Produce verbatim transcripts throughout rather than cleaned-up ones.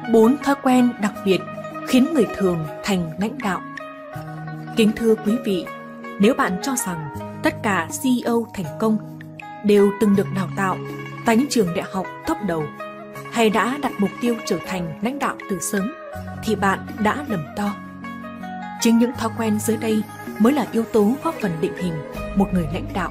Bốn thói quen đặc biệt khiến người thường thành lãnh đạo. Kính thưa quý vị, nếu bạn cho rằng tất cả xê e ô thành công đều từng được đào tạo tại những trường đại học top đầu hay đã đặt mục tiêu trở thành lãnh đạo từ sớm, thì bạn đã lầm to. Chính những thói quen dưới đây mới là yếu tố góp phần định hình một người lãnh đạo.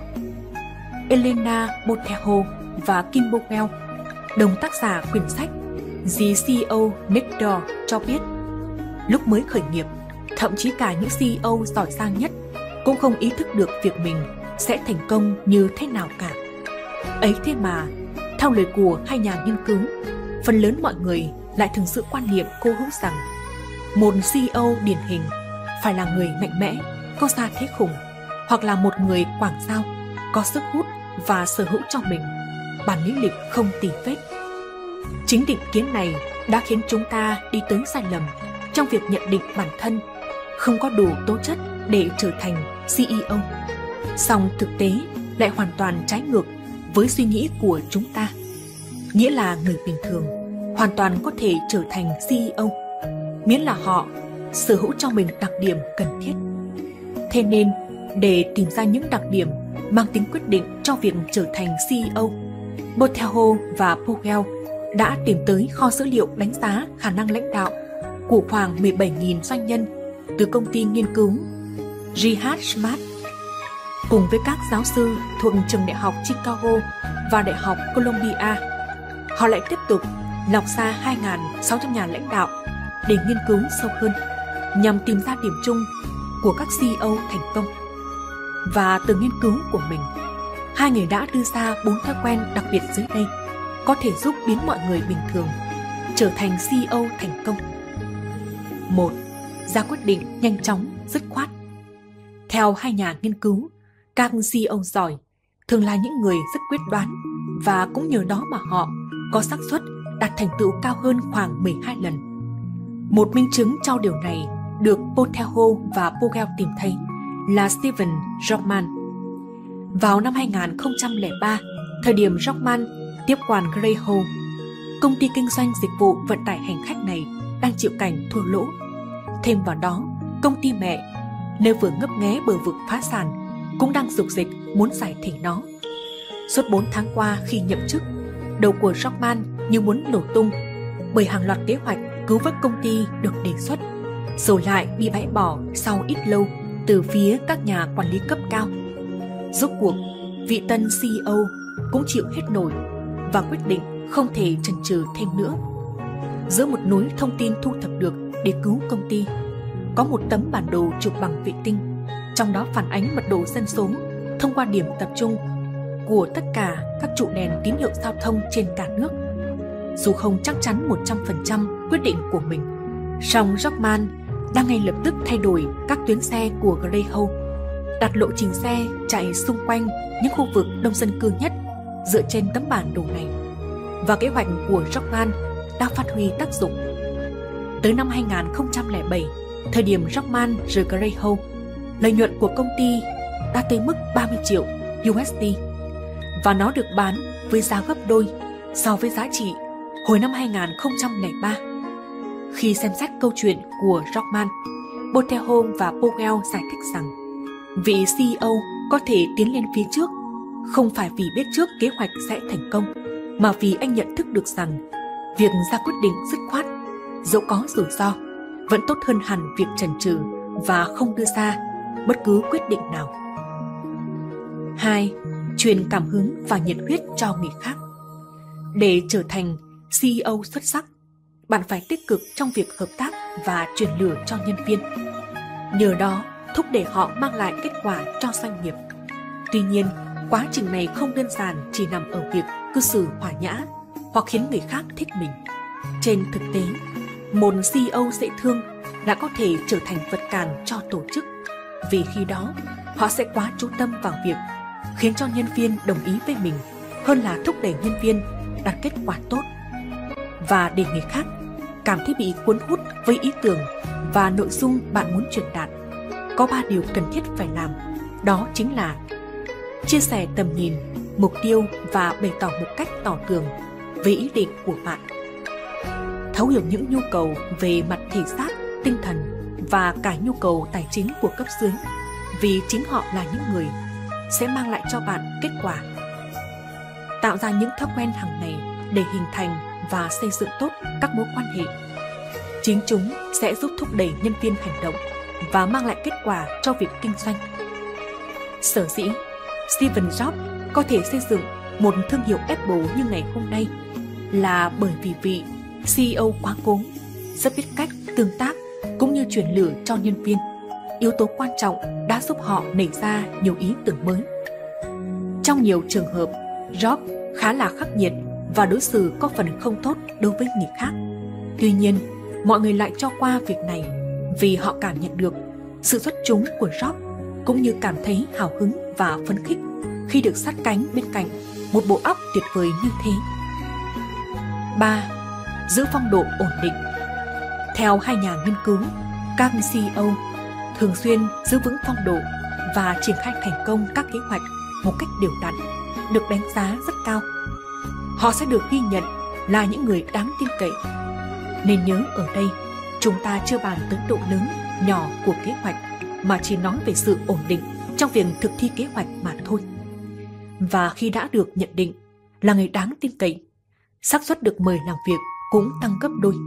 Elena Botelho và Kim Bogle, đồng tác giả quyển sách The xê e ô Next Door, cho biết lúc mới khởi nghiệp, thậm chí cả những xê e ô giỏi giang nhất cũng không ý thức được việc mình sẽ thành công như thế nào cả. Ấy thế mà, theo lời của hai nhà nghiên cứu, phần lớn mọi người lại thường giữ quan niệm cố hữu rằng một xê e ô điển hình phải là người mạnh mẽ, có gia thế khủng, hoặc là một người quảng giao, có sức hút và sở hữu cho mình bản lý lịch không tì vết. Chính định kiến này đã khiến chúng ta đi tới sai lầm trong việc nhận định bản thân không có đủ tố chất để trở thành xê e ô. Song thực tế lại hoàn toàn trái ngược với suy nghĩ của chúng ta. Nghĩa là người bình thường hoàn toàn có thể trở thành xê e ô, miễn là họ sở hữu cho mình đặc điểm cần thiết. Thế nên, để tìm ra những đặc điểm mang tính quyết định cho việc trở thành xê e ô, Botelho và Bogle đã tìm tới kho dữ liệu đánh giá khả năng lãnh đạo của khoảng mười bảy nghìn doanh nhân từ công ty nghiên cứu giê hát Smart. Cùng với các giáo sư thuộc trường đại học Chicago và đại học Columbia, họ lại tiếp tục lọc ra hai nghìn sáu trăm nhà lãnh đạo để nghiên cứu sâu hơn, nhằm tìm ra điểm chung của các xê e ô thành công. Và từ nghiên cứu của mình, hai người đã đưa ra bốn thói quen đặc biệt dưới đây có thể giúp biến mọi người bình thường trở thành xê e ô thành công. Một. Ra quyết định nhanh chóng, dứt khoát. Theo hai nhà nghiên cứu, các xê e ô giỏi thường là những người rất quyết đoán, và cũng nhờ đó mà họ có xác suất đạt thành tựu cao hơn khoảng mười hai lần. Một minh chứng cho điều này được Botelho và Bogle tìm thấy là Steven Rockman. Vào năm hai nghìn không trăm lẻ ba, thời điểm Rockman tiếp quản Greyhound, công ty kinh doanh dịch vụ vận tải hành khách này đang chịu cảnh thua lỗ. Thêm vào đó, công ty mẹ, nơi vừa ngấp nghé bờ vực phá sản, cũng đang rục dịch muốn giải thể nó. Suốt bốn tháng qua khi nhậm chức, đầu của Rockman như muốn nổ tung, bởi hàng loạt kế hoạch cứu vớt công ty được đề xuất, rồi lại bị bãi bỏ sau ít lâu từ phía các nhà quản lý cấp cao. Rốt cuộc, vị tân xê e ô cũng chịu hết nổi và quyết định không thể chần chừ thêm nữa. Giữa một núi thông tin thu thập được để cứu công ty, có một tấm bản đồ chụp bằng vệ tinh, trong đó phản ánh mật độ dân số thông qua điểm tập trung của tất cả các trụ đèn tín hiệu giao thông trên cả nước. Dù không chắc chắn một trăm phần trăm quyết định của mình, song Rockman đang ngay lập tức thay đổi các tuyến xe của Greyhound, đặt lộ trình xe chạy xung quanh những khu vực đông dân cư nhất dựa trên tấm bản đồ này. Và kế hoạch của Rockman đã phát huy tác dụng. Tới năm hai nghìn không trăm lẻ bảy, thời điểm Rockman rời Greyhound, lợi nhuận của công ty đã tới mức ba mươi triệu đô la, và nó được bán với giá gấp đôi so với giá trị hồi năm hai nghìn không trăm lẻ ba. Khi xem xét câu chuyện của Rockman, Botelho và Bogle giải thích rằng vị xê e ô có thể tiến lên phía trước không phải vì biết trước kế hoạch sẽ thành công, mà vì anh nhận thức được rằng việc ra quyết định dứt khoát, dẫu có rủi ro, vẫn tốt hơn hẳn việc chần chừ và không đưa ra bất cứ quyết định nào. Hai. Truyền cảm hứng và nhiệt huyết cho người khác. Để trở thành xê e ô xuất sắc, bạn phải tích cực trong việc hợp tác và truyền lửa cho nhân viên. Nhờ đó, thúc đẩy họ mang lại kết quả cho doanh nghiệp. Tuy nhiên, quá trình này không đơn giản chỉ nằm ở việc cư xử hòa nhã hoặc khiến người khác thích mình. Trên thực tế, một xê e ô dễ thương đã có thể trở thành vật cản cho tổ chức, vì khi đó họ sẽ quá chú tâm vào việc khiến cho nhân viên đồng ý với mình hơn là thúc đẩy nhân viên đạt kết quả tốt. Và để người khác cảm thấy bị cuốn hút với ý tưởng và nội dung bạn muốn truyền đạt, có ba điều cần thiết phải làm. Đó chính là chia sẻ tầm nhìn, mục tiêu và bày tỏ một cách tỏ tường về ý định của bạn. thấu hiểu những nhu cầu về mặt thể xác, tinh thần và cả nhu cầu tài chính của cấp dưới, vì chính họ là những người sẽ mang lại cho bạn kết quả. Tạo ra những thói quen hàng ngày để hình thành và xây dựng tốt các mối quan hệ. Chính chúng sẽ giúp thúc đẩy nhân viên hành động và mang lại kết quả cho việc kinh doanh. Sở dĩ Steve Jobs có thể xây dựng một thương hiệu Apple như ngày hôm nay là bởi vì vị xê e ô quá cố, rất biết cách tương tác cũng như truyền lửa cho nhân viên. Yếu tố quan trọng đã giúp họ nảy ra nhiều ý tưởng mới. Trong nhiều trường hợp, Jobs khá là khắc nghiệt và đối xử có phần không tốt đối với người khác. Tuy nhiên, mọi người lại cho qua việc này vì họ cảm nhận được sự xuất chúng của Jobs, cũng như cảm thấy hào hứng và phấn khích khi được sát cánh bên cạnh một bộ óc tuyệt vời như thế. ba. Giữ phong độ ổn định. Theo hai nhà nghiên cứu, các xê e ô thường xuyên giữ vững phong độ và triển khai thành công các kế hoạch một cách đều đặn, được đánh giá rất cao. Họ sẽ được ghi nhận là những người đáng tin cậy. Nên nhớ ở đây, chúng ta chưa bàn tới độ lớn, nhỏ của kế hoạch, mà chỉ nói về sự ổn định trong việc thực thi kế hoạch mà thôi. Và khi đã được nhận định là người đáng tin cậy, xác suất được mời làm việc cũng tăng gấp đôi.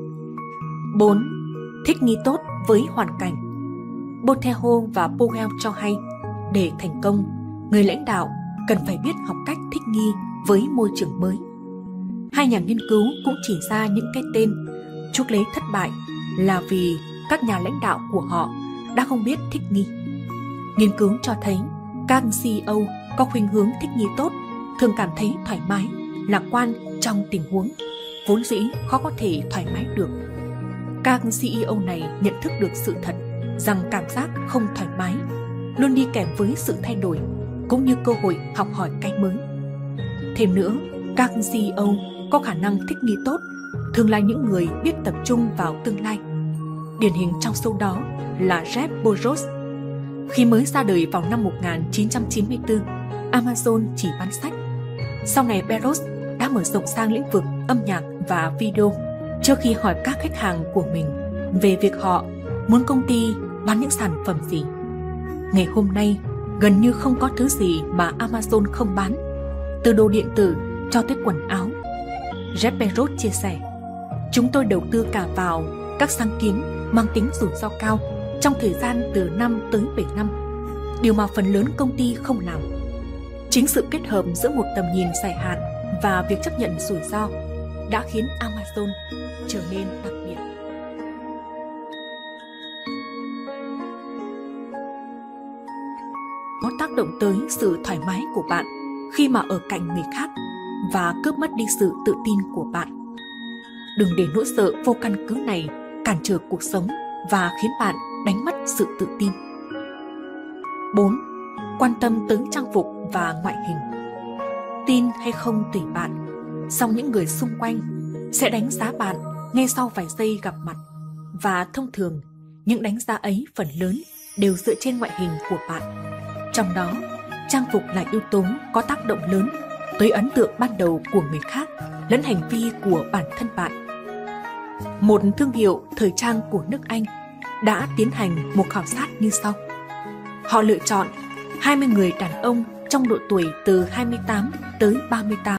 bốn. Thích nghi tốt với hoàn cảnh. Boteho và Powell cho hay, để thành công, người lãnh đạo cần phải biết học cách thích nghi với môi trường mới. Hai nhà nghiên cứu cũng chỉ ra những cái tên chuốc lấy thất bại là vì các nhà lãnh đạo của họ đã không biết thích nghi. Nghiên cứu cho thấy các xê e ô có khuynh hướng thích nghi tốt thường cảm thấy thoải mái, lạc quan trong tình huống vốn dĩ khó có thể thoải mái được. Các xê e ô này nhận thức được sự thật rằng cảm giác không thoải mái luôn đi kèm với sự thay đổi cũng như cơ hội học hỏi cái mới. Thêm nữa, các xê e ô có khả năng thích nghi tốt thường là những người biết tập trung vào tương lai. Điển hình trong số đó là Jeff Bezos. Khi mới ra đời vào năm một nghìn chín trăm chín mươi tư, Amazon chỉ bán sách. Sau này Bezos đã mở rộng sang lĩnh vực âm nhạc và video trước khi hỏi các khách hàng của mình về việc họ muốn công ty bán những sản phẩm gì. Ngày hôm nay, gần như không có thứ gì mà Amazon không bán, từ đồ điện tử cho tới quần áo. Jeff Bezos chia sẻ, chúng tôi đầu tư cả vào các sáng kiến mang tính rủi ro cao trong thời gian từ năm tới bảy năm, điều mà phần lớn công ty không làm. Chính sự kết hợp giữa một tầm nhìn dài hạn và việc chấp nhận rủi ro đã khiến Amazon trở nên đặc biệt. Có tác động tới sự thoải mái của bạn khi mà ở cạnh người khác và cướp mất đi sự tự tin của bạn. Đừng để nỗi sợ vô căn cứ này cản trở cuộc sống và khiến bạn đánh mất sự tự tin. bốn. Quan tâm tới trang phục và ngoại hình. Tin hay không tùy bạn, song những người xung quanh sẽ đánh giá bạn ngay sau vài giây gặp mặt, và thông thường những đánh giá ấy phần lớn đều dựa trên ngoại hình của bạn. Trong đó, trang phục là yếu tố có tác động lớn tới ấn tượng ban đầu của người khác lẫn hành vi của bản thân bạn. Một thương hiệu thời trang của nước Anh đã tiến hành một khảo sát như sau. Họ lựa chọn hai mươi người đàn ông trong độ tuổi từ hai mươi tám tới ba mươi tám